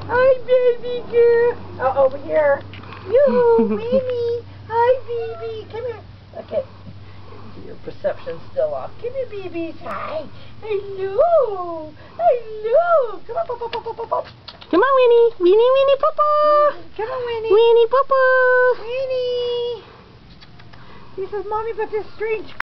Hi, baby girl. Oh, over here. You, Winnie. Hi, baby. Come here. Okay. Your perception's still off. Come here, babies. Hi. Hello. Hello. Come on, pop, pop, pop, pop, pop. Come on, Winnie. Winnie, Winnie, Papa. Come on, Winnie. Winnie, Papa. Winnie. He says, Mommy, but this strange